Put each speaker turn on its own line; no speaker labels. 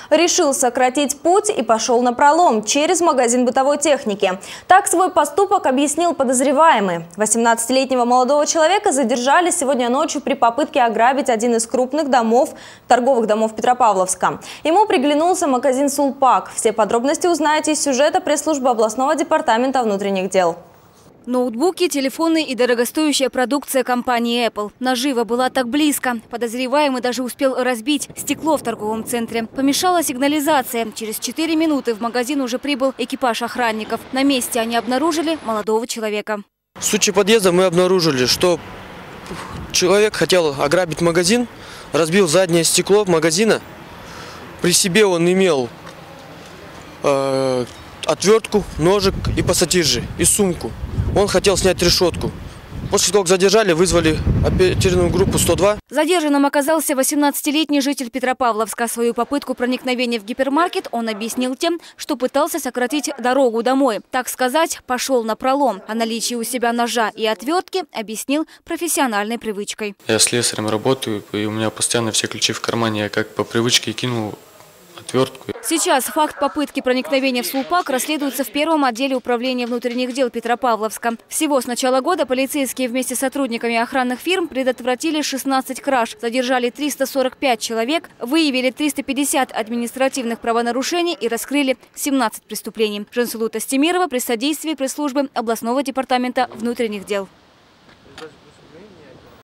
Решил сократить путь и пошел напролом через магазин бытовой техники. Так свой поступок объяснил подозреваемый. 18-летнего молодого человека задержали сегодня ночью при попытке ограбить один из крупных торговых домов Петропавловска. Ему приглянулся магазин «Сулпак». Все подробности узнаете из сюжета пресс-службы областного департамента внутренних дел.
Ноутбуки, телефоны и дорогостоящая продукция компании Apple. Нажива была так близко. Подозреваемый даже успел разбить стекло в торговом центре. Помешала сигнализация. Через 4 минуты в магазин уже прибыл экипаж охранников. На месте они обнаружили молодого человека.
В случае подъезда мы обнаружили, что человек хотел ограбить магазин, разбил заднее стекло магазина. При себе он имел отвертку, ножик и пассатижи, и сумку. Он хотел снять решетку. После того, как задержали, вызвали оперативную группу 102.
Задержанным оказался 18-летний житель Петропавловска. Свою попытку проникновения в гипермаркет он объяснил тем, что пытался сократить дорогу домой. Так сказать, пошел напролом. О наличии у себя ножа и отвертки объяснил профессиональной привычкой.
Я слесарем работаю, и у меня постоянно все ключи в кармане. Я как по привычке кинул отвертку.
Сейчас факт попытки проникновения в «Сулпак» расследуется в первом отделе управления внутренних дел Петропавловска. Всего с начала года полицейские вместе с сотрудниками охранных фирм предотвратили 16 краж, задержали 345 человек, выявили 350 административных правонарушений и раскрыли 17 преступлений. Жансулу Тастемирова при содействии пресс-службы областного департамента внутренних дел.